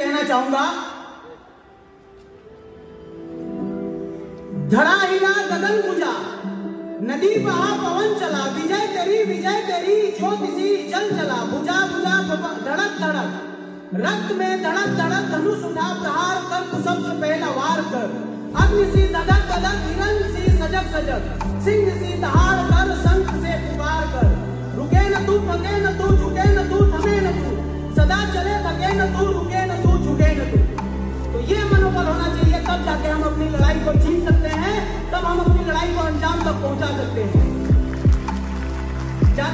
कहना चाहूंगा, धड़ा हिला गगन गुजा, नदी बहा पवन चला, विजय तेरी ज्योतिषी जल चला, बुझा बुझा धड़क धड़क, रक्त में धड़क धड़क, धनुष उठा प्रहार कर, कुसुम से पहला वार कर, अग्नि सी धधक धधक, हिरण सी सजग सजग, सिंह सी दहाड़ कर, शंख से पुकार कर, रुके न तू, थके न तू, झुके न तू, थमे न तू, सदा चले थके न तू, रुके न तू, झुके न तू। तो ये मनोबल होना चाहिए, तब जाके हम अपनी लड़ाई को जीत सकते हैं, तब हम अपनी लड़ाई को अंजाम तक पहुंचा सकते हैं।